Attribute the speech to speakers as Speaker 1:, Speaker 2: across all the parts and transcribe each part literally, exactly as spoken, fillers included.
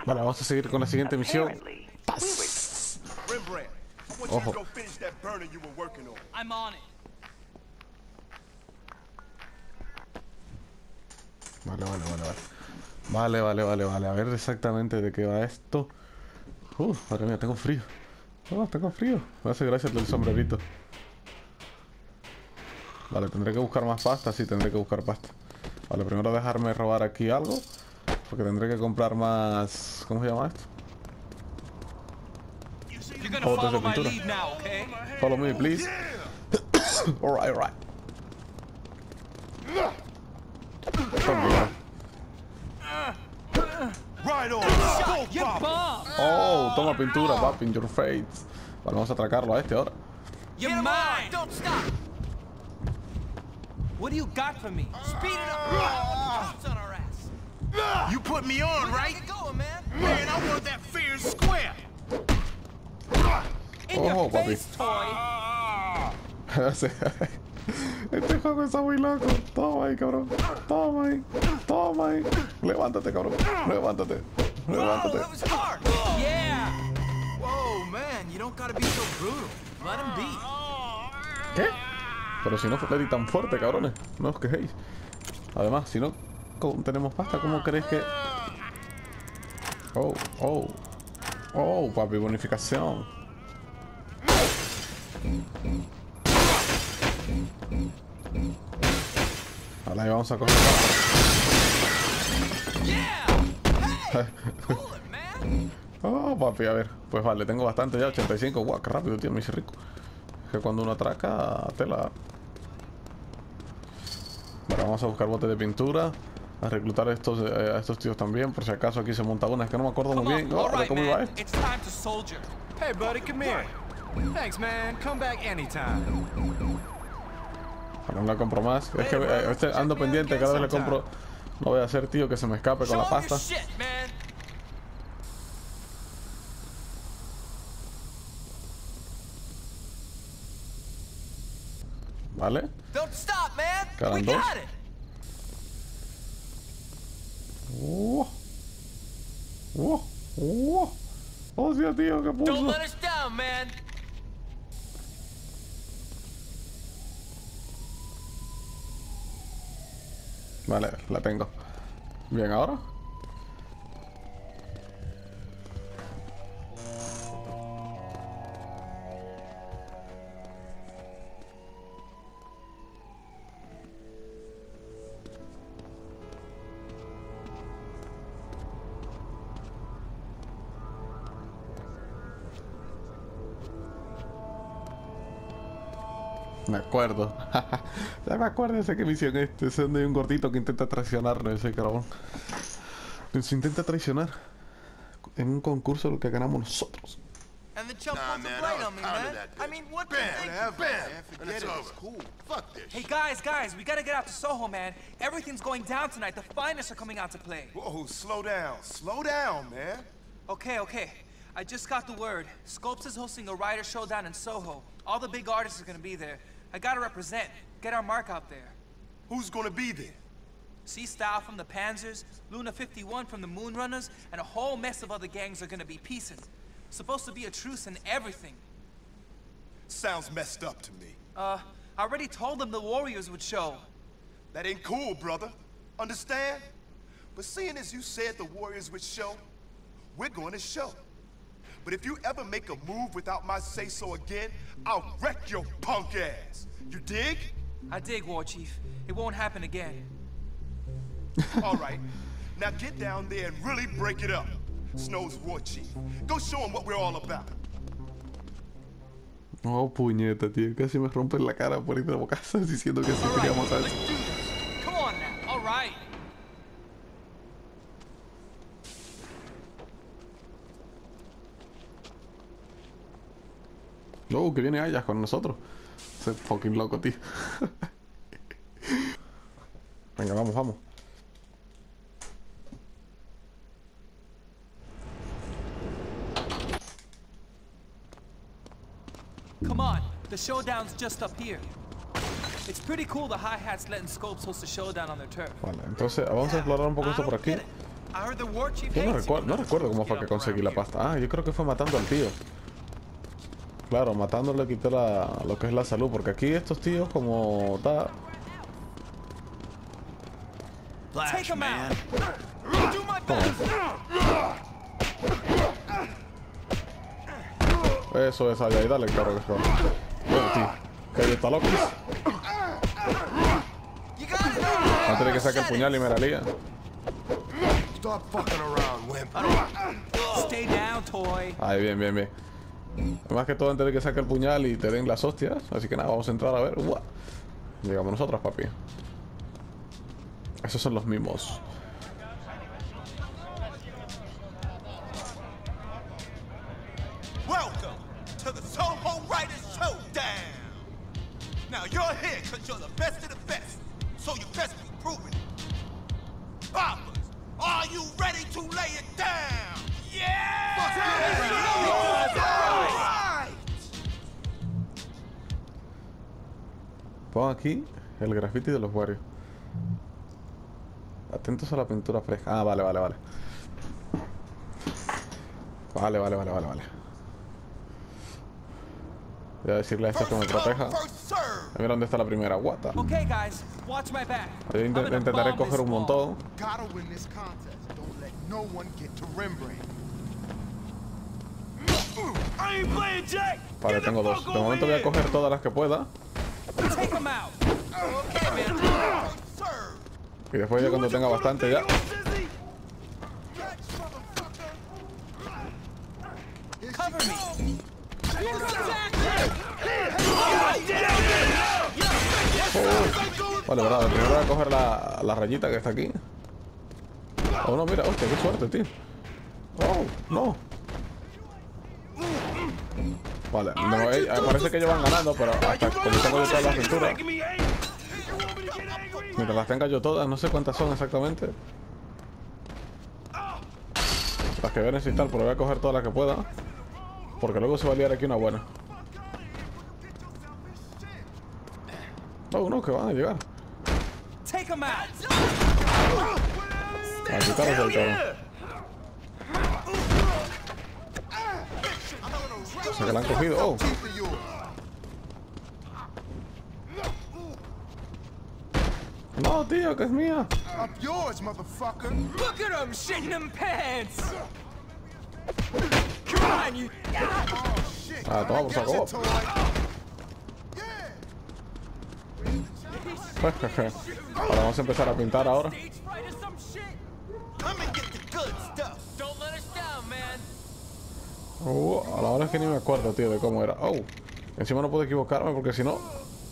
Speaker 1: Vale, vamos a seguir con la siguiente misión. ¡Paz! Ojo. Vale, vale, vale, vale. Vale, vale, vale, vale. A ver exactamente de qué va esto. Uh, madre mía, tengo frío. Oh, tengo frío. Me hace gracia el sombrerito. Vale, tendré que buscar más pasta. Sí, tendré que buscar pasta. Vale, primero dejarme robar aquí algo. Porque tendré que comprar más... ¿Cómo se llama esto? Botes de pintura. Follow me, please. Alright, alright. Oh, toma pintura, papi, in your face. Vale, vamos a atracarlo a este ahora.
Speaker 2: You're mine. Don't stop. What do you got for me? Speed it up. Drops on our ass.
Speaker 3: You put me on, right?
Speaker 2: Going, man.
Speaker 3: Man, I want that fair and square.
Speaker 2: In
Speaker 1: Oh,
Speaker 2: your
Speaker 1: papi.
Speaker 2: face, toy.
Speaker 1: Este juego está muy loco. Toma ahí, cabrón. Toma ahí. Toma ahí. Levántate, cabrón. Levántate. Levántate.
Speaker 2: That was hard. Yeah. Whoa, man, you don't gotta be so brutal. Let him be.
Speaker 1: ¿Qué? Pero si no le di tan fuerte, cabrones. No os quejéis. Además, si no tenemos pasta, ¿cómo crees que...? Oh, oh. Oh, papi, bonificación. Vale, ahí vamos a coger. Oh, papi, a ver. Pues vale, tengo bastante ya, ochenta y cinco. Guau, qué rápido, tío, me hice rico. Es que cuando uno atraca, tela. Vale, vamos a buscar botes de pintura. A reclutar a estos, eh, a estos tíos también, por si acaso aquí se monta una. Es que no me acuerdo muy bien oh, de cómo iba esto.
Speaker 3: Hey, buddy, come here. Thanks, man. Come back anytime.
Speaker 1: Bueno, no la compro más. Es que eh, este ando pendiente, cada vez le compro. No voy a hacer, tío, que se me escape con la pasta. Vale. Quedan dos. Oh, oh, oh. Oh, sí, tío, qué puso. Vale, la tengo. Bien, ahora. Me acuerdo. Ya me acuerdo de qué misión es este. Es donde hay un gordito que intenta traicionarnos, ese cabrón. Nos intenta traicionar en un concurso lo que ganamos nosotros.
Speaker 2: And the chump wants to blame on me, man. I mean, what the heck?
Speaker 3: Forget it. It's cool. Fuck this.
Speaker 2: Hey, guys, guys, we gotta get out to Soho, man. Everything's going down tonight. The finest are coming out to play.
Speaker 3: Whoa, slow down. Slow down, man.
Speaker 2: Okay, okay. I just got the word. Scopes is hosting a rider showdown in Soho. All the big artists are gonna be there. I gotta represent. Get our mark out there.
Speaker 3: Who's gonna be there?
Speaker 2: C-Style from the Panzers, Luna fifty-one from the Moonrunners, and a whole mess of other gangs are gonna be pieces. Supposed to be a truce and everything.
Speaker 3: Sounds messed up to me.
Speaker 2: Uh, I already told them the Warriors would show.
Speaker 3: That ain't cool, brother. Understand? But seeing as you said the Warriors would show, we're going to show. But if you ever make a move without my say-so again, I'll wreck your punk ass. You dig?
Speaker 2: I dig, War Chief. It won't happen again.
Speaker 3: All right. Now get down there and really break it up. Snow's War Chief. Go show him what we're all about.
Speaker 1: Oh, puñeta, tío. Casi me rompen la cara por ir de bocaza diciendo que sí queríamos a eso.
Speaker 2: Come on now. All right.
Speaker 1: Oh, que viene Ayas con nosotros. Ese fucking loco, tío. Venga, vamos, vamos.
Speaker 2: Come on, the showdown's just up here. It's pretty cool the hi-hats letting Scopes host a showdown on their turf.
Speaker 1: Vale, entonces vamos a explorar un poco esto por aquí.
Speaker 2: I heard the war chief
Speaker 1: Yo no,
Speaker 2: hates
Speaker 1: recuerdo,
Speaker 2: you.
Speaker 1: no recuerdo cómo fue que conseguí la pasta. Ah, yo creo que fue matando al tío. Claro, matándole quité la, lo que es la salud. Porque aquí estos tíos como está...
Speaker 2: Take him out. Do my
Speaker 1: ¿Cómo?
Speaker 2: best.
Speaker 1: Eso es allá y dale, claro que es. Bueno, tío. Que ahí está loco.
Speaker 2: You got it.
Speaker 1: No tiene que sacar el puñal y me la lía.
Speaker 3: Stop fucking around, wimp.
Speaker 2: Stay down, toy.
Speaker 1: Ay, bien, bien, bien. Más que todo antes de que saque el puñal y te den las hostias. Así que nada, vamos a entrar a ver. ¡Uah! Llegamos nosotros, papi. Esos son los mismos.
Speaker 4: Welcome to the Soho Writers Showdown. Now you're here because you're the best of the best, so you best be proving it. Boppers, are you ready to lay it down? Yeah!
Speaker 1: Pon aquí el graffiti de los Warriors. Atentos a la pintura fresca. Ah, vale, vale, vale. Vale, vale, vale, vale, vale. Voy a decirle a esta que me proteja. Mira dónde está la primera. What the?
Speaker 2: Okay, guys, watch my back.
Speaker 1: Yo
Speaker 2: I'm
Speaker 1: intent-
Speaker 2: gonna
Speaker 1: intentaré
Speaker 2: bomb
Speaker 1: coger
Speaker 2: this
Speaker 1: un
Speaker 2: wall.
Speaker 1: montón.
Speaker 3: Gotta win this contest. Don't let no one get to Rembrandt.
Speaker 4: I ain't playing Jack.
Speaker 1: Vale, tengo dos. De momento voy a coger todas las que pueda.
Speaker 2: Take him out. Okay, man.
Speaker 1: Y después ya cuando tenga bastante ya.
Speaker 2: Cover me.
Speaker 1: Vale, verdad. Primero voy a coger la, la rayita que está aquí. Oh, no, mira. Hostia, qué suerte, tío. Oh, no. Vale, no, eh, parece que ellos van ganando, pero hasta como tengo yo todas las aventuras. Mientras las tenga yo todas, no sé cuántas son exactamente. Las que voy a necesitar, pero voy a coger todas las que pueda. Porque luego se va a liar aquí una buena. No, no, que van a llegar.
Speaker 2: Take him out.
Speaker 1: A quitarlos del cabrón. O sea que la han cogido. Oh. No, tío, que es mía.
Speaker 3: Up yours, motherfucker.
Speaker 2: Look at him shitting them pants. Come on, you.
Speaker 3: Oh, shit.
Speaker 1: Ah, toma por
Speaker 3: Get
Speaker 1: saco.
Speaker 3: your toy. Yeah.
Speaker 1: Ahora vamos a empezar a pintar ahora.
Speaker 2: Stage fright or some shit.
Speaker 4: Come and get the good stuff.
Speaker 2: Don't let us down, man.
Speaker 1: Uh, a la hora es que ni me acuerdo, tío, de cómo era. Oh, encima no puedo equivocarme porque si no...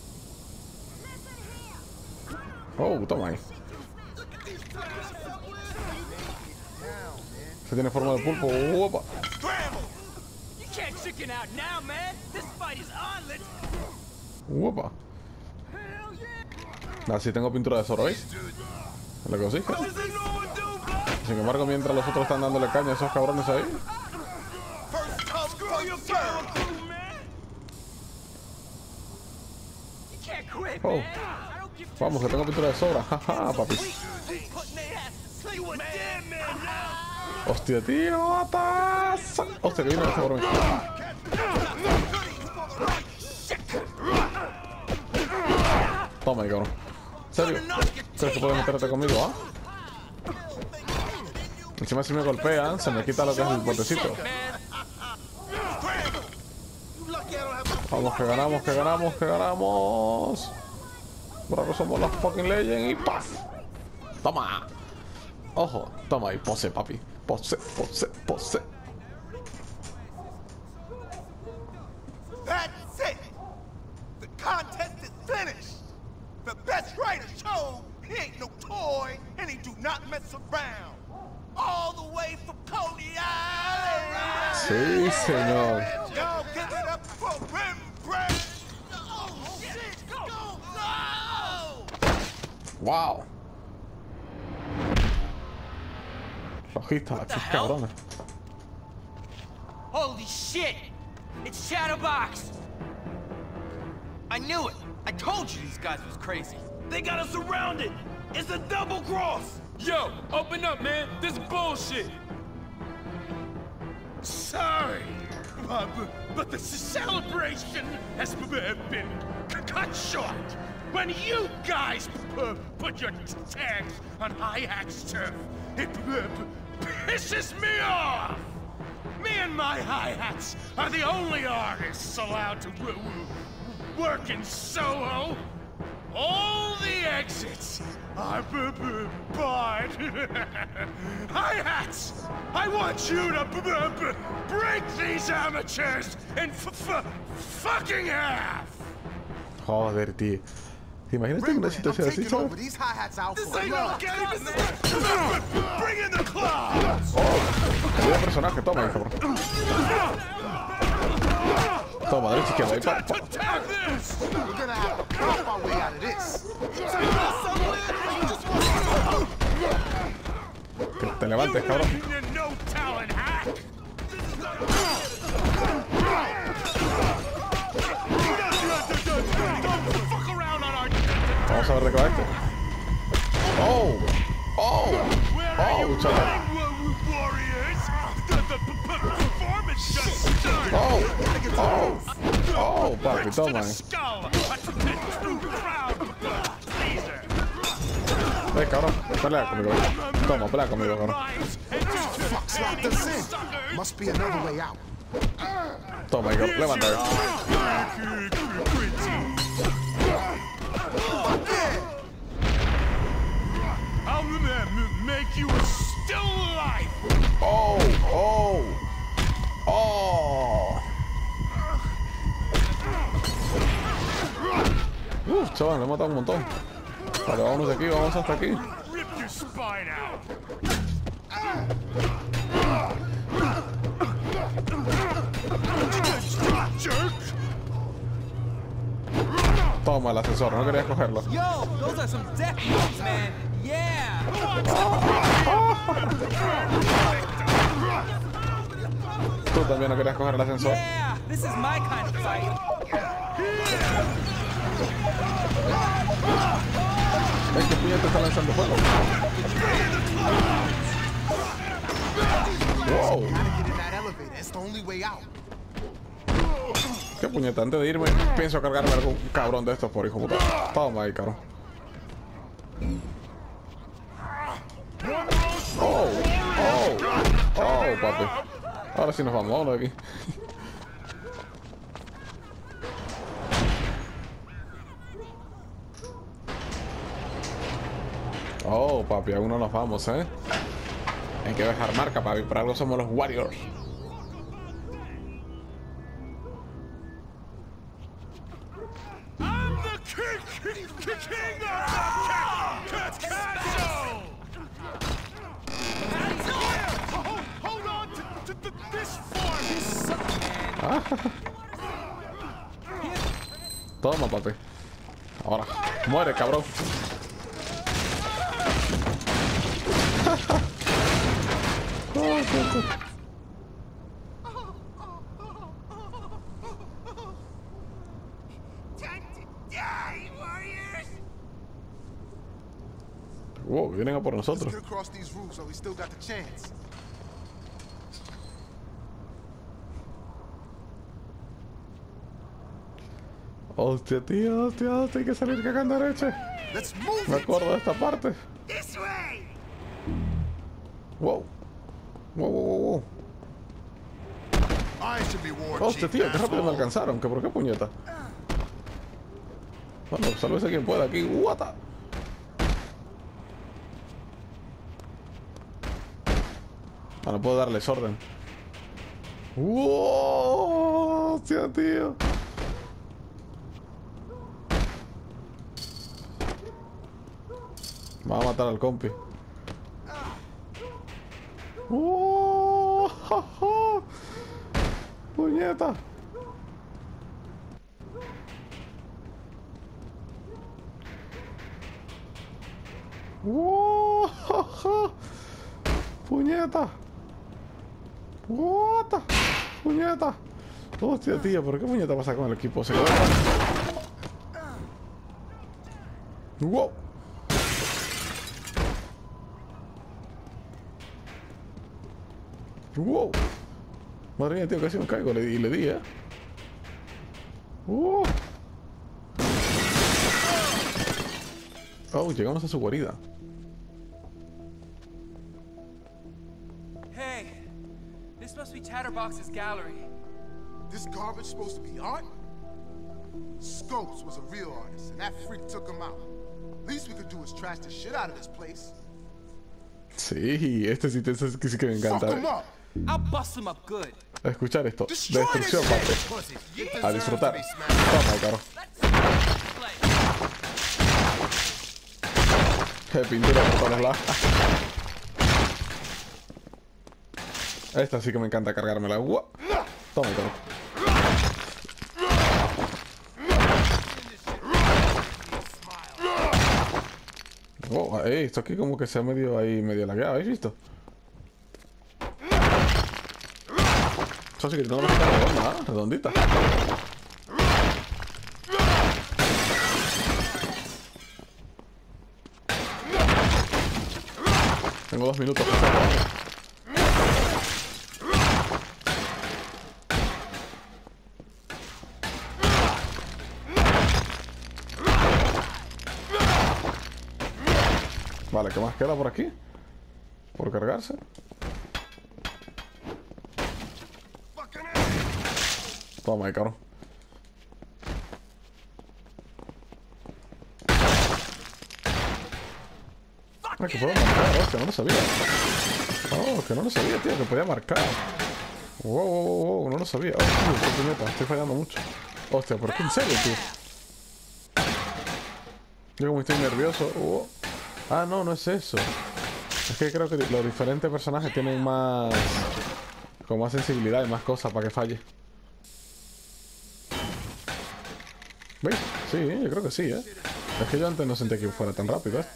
Speaker 1: Oh, toma ahí. Se tiene forma de pulpo. Uopa.
Speaker 2: You can't chicken out now, man. This fight is on. Let's.
Speaker 1: Uopa.
Speaker 2: Hell yeah.
Speaker 1: Así tengo pintura de Zoro, ¿veis? Lo que os dije. Sin embargo, mientras los otros están dándole caña a esos cabrones ahí.
Speaker 4: First come, first serve.
Speaker 2: You can't quit,
Speaker 1: Oh.
Speaker 2: man. I don't give two
Speaker 1: Vamos, que tengo pintura de sobra. Jaja, papi.
Speaker 4: Putting their ass to sleep, man. Dead man now.
Speaker 1: Hostia, tío, atas. Hostia, que vino este por mí. Toma ahí, cabrón. ¿En serio? ¿Crees que puedes meterte conmigo, ah? Encima si me golpean, se me quita lo que es el botecito. Vamos, que ganamos, que ganamos, que ganamos. Por ahora somos los fucking legends y ¡paf! Toma. Ojo, toma ahí, pose, papi. Pose, pose, pose.
Speaker 4: That's it. The contest is finished. The best writer showed he ain't no toy and he do not mess around. All the way from Coney Island.
Speaker 1: Sí, señor.
Speaker 4: Y'all give it up for Rembrandt. Oh shit! Go! No!
Speaker 1: Wow. Flojita, aquí cabrones.
Speaker 2: Holy shit! It's Shadowbox! I knew it! I told you these guys was crazy.
Speaker 5: They got us surrounded! It's a double cross! Yo, open up, man. This is bullshit.
Speaker 4: Sorry, but, but the celebration has been cut short. When you guys put your tags on Hi-Hat's turf, it pisses me off. Me and my Hi-Hats are the only artists allowed to work in Soho. All the exits are barred. Hi-Hats! I want you to b b break these amateurs in f f fucking half!
Speaker 1: Joder, tío. ¿Te imaginas en una situación así, chaval?
Speaker 4: This ain't no game, this is... Bring in the claws!
Speaker 1: Ayuda personaje, toma, hijo. Toma, derecha, izquierda, ahí pa, pa.
Speaker 4: We're gonna have to pop our way out of this.
Speaker 1: Que te levantes, cabrón.
Speaker 4: No talent hack.
Speaker 1: Vamos a ver de qué va este. Oh, oh, oh, chaval. Oh, oh, oh, papi, toma. Ven, cabrón, pelea conmigo. Toma, pelea conmigo, cabrón. Toma, hijo, levanta.
Speaker 4: I'll make you still alive.
Speaker 1: Oh, oh, oh. Uf, chaval, le he matado un montón. Vale, vámonos de aquí, vamos hasta aquí.
Speaker 4: Rip your spine out.
Speaker 1: Toma el ascensor, no querías cogerlo.
Speaker 2: Yo, those are some death moves, man. Yeah.
Speaker 1: Tú también no querías coger el ascensor.
Speaker 2: Yeah, this is my kind of fight.
Speaker 1: ¿Ves que puñete está lanzando fuego? Wow. Qué puñeta, antes de irme pienso cargarme algún cabrón de estos por hijo puta. Toma ahí, cabrón. Oh, oh, oh, papi. Ahora sí nos vamos, vámonos de aquí. Oh, papi, aún no nos vamos, ¿eh? Hay que dejar marca, papi. Por algo somos los Warriors.
Speaker 4: I'm the king, king, king of the castle. Hold on to, to this form.
Speaker 1: Toma, papi. Ahora, muere, cabrón. Wow, vienen a por nosotros. Hostia, tío, hostia, hostia, hay que salir cagando leche. Me acuerdo de esta parte. Wow. Wow, wow, wow, wow. Hostia, tío, qué rápido me alcanzaron. ¿Que por qué puñeta? Bueno, sálvese quien pueda aquí. Guata. Ah, no puedo darles orden. Wow, hostia, tío. Me va a matar al compi. ¡Oh! ¡Ja, ja! ¡Puñeta! ¡Oh! ¡Ja, ja! ¡Puñeta! ¡Puta! ¡Puñeta! ¡Hostia, tío! ¿Por qué puñeta pasa con el equipo? ¿Se quedó? ¡Wow! Wow. Madre mía, tío, casi me caigo. Le, y le di, ¿eh? Uh. Oh, llegamos a su guarida.
Speaker 2: Hey, this must be Tatterbox's gallery.
Speaker 6: This garbage supposed to be art? Scopes was a real artist, and that freak took him out. Least we could do is trash the shit out of this place.
Speaker 1: Sí, este sí, este sí que me encanta.
Speaker 6: Fuck him up.
Speaker 2: I'll bust him up good.
Speaker 1: A escuchar esto.
Speaker 6: Destroy
Speaker 1: Destrucción,
Speaker 6: this
Speaker 1: parte.
Speaker 6: shit. You
Speaker 1: A
Speaker 6: deserve
Speaker 1: disfrutar.
Speaker 6: to be smashed.
Speaker 1: Toma, caro. Qué pintura por todos lados. Esta sí que me encanta cargármela. Toma, caro. Oh, eh, esto aquí como que se ha medio ahí, medio lagueado, ¿habéis visto? Eso sí que no me está redonda, ¿eh? Redondita. Tengo dos minutos. Vale, ¿qué más queda por aquí? Por cargarse. Toma, ahí, caro. Ah, que puedo marcar, hostia, no lo sabía. Oh, que no lo sabía, tío, que podía marcar. Wow, wow, wow, wow, no lo sabía. Oh, tío, qué puñeta, estoy fallando mucho. Hostia, ¿por qué en serio, tío? Yo como estoy nervioso. Oh. Ah, no, no es eso. Es que creo que los diferentes personajes tienen más... con más sensibilidad y más cosas para que falle. ¿Veis? Sí, yo creo que sí, ¿eh? Es que yo antes no sentía que fuera tan rápido esto.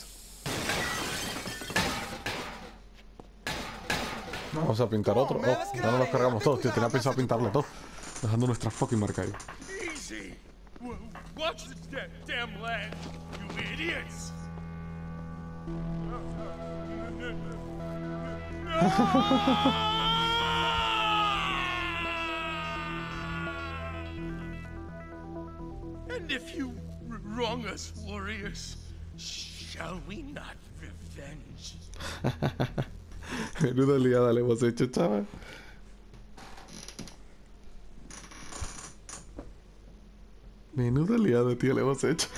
Speaker 1: Vamos a pintar otro. Oh, ya no los cargamos todos, tío. Tenía pensado pintarlo todo. Dejando nuestra fucking marca ahí.
Speaker 5: Easy. W- Watch the da- damn land, you idiots. And if you r- wrong us, warriors, shall we not revenge?
Speaker 1: Menuda liada le hemos hecho, chaval. Menuda liada, tío, le hemos hecho.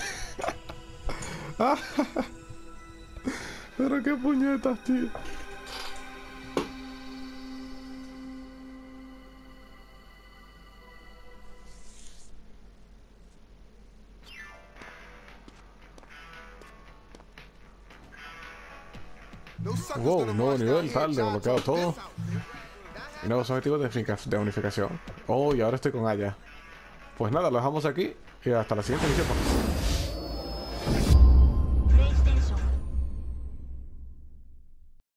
Speaker 1: Pero qué puñetas, tío. Wow, nuevo nivel, tal, desbloqueado todo. Y nuevos objetivos de, de unificación. Oh, y ahora estoy con Aya. Pues nada, lo dejamos aquí y hasta la siguiente misión.